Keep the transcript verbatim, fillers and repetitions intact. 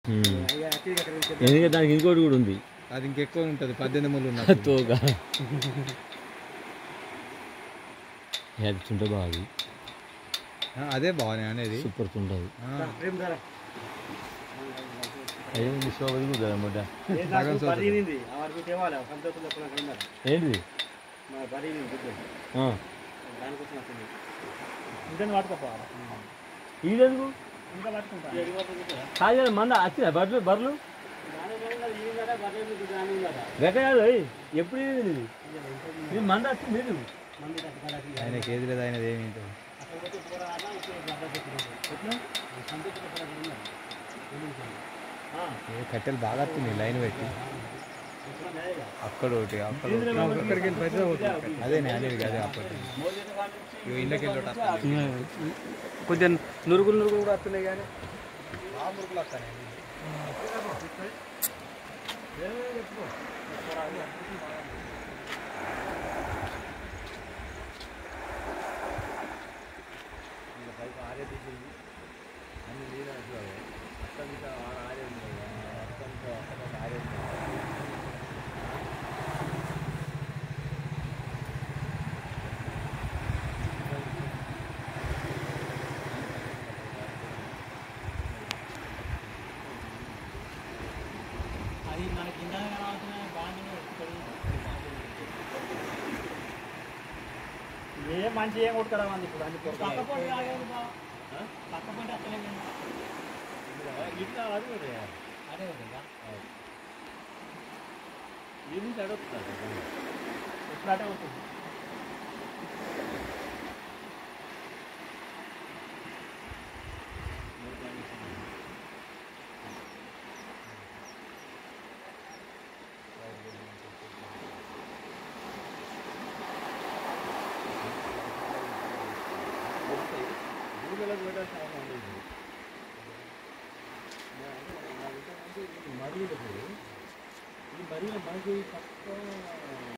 ఎందుకంటే దానికి ఇంకోటి కూడా ఉంది, అది ఇంకెక్కువ ఉంటుంది పద్దెనిమిది మూడు ఉన్న తోగా అది చుంట బాగుంది. అదే బాగున్నాయి అనేది సూపర్ చుంటది. అయ్యింది శోభది కూడా అనమాట. ఏంటిది ఇదెందుకు కాదు మంద వచ్చిందా బర్రెలు బర్రెలు వెక్కదు ఎప్పుడు ఇది మంద వచ్చింది లేదు ఆయనకి ఏది లేదు ఆయనది ఏమి కట్టెలు బాగా వస్తున్నాయి లైన్ పెట్టి అక్కడ ఒకటి అక్కడ అదే అనేది అదే అప్పటి ఇళ్ళకి వెళ్ళి కొంచెం నురుగులు నురుగులు కూడా వస్తున్నాయి కానీ మురుగులు వస్తాయి. అది మనకి ఇందాక రావాల్సిన బాగా ఏ మంచి ఏం కొట్టుకురా మంది ఇప్పుడు అన్ని పక్క పొంటి పక్క పొంటి అత్తలేదు ఇట్లా అడుగు అదే ఇది అడుగుతుంది ఎప్పుడు అటే అవుతుంది. మరీ మరీ మనకి